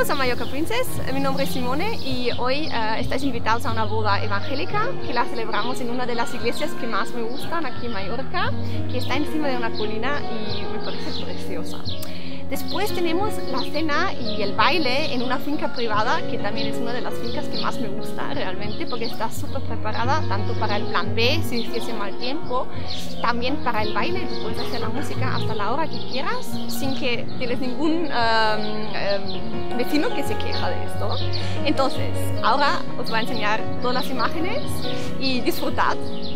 Bienvenidos a Mallorca Princess, mi nombre es Simone y hoy estáis invitados a una boda evangélica que la celebramos en una de las iglesias que más me gustan aquí en Mallorca, que está encima de una colina y me parece preciosa. Después tenemos la cena y el baile en una finca privada, que también es una de las fincas que más me gusta realmente, porque está súper preparada tanto para el plan B, si hiciese mal tiempo, también para el baile. Tú puedes hacer la música hasta la hora que quieras, sin que tienes ningún vecino que se queja de esto. Entonces, ahora os voy a enseñar todas las imágenes y disfrutad.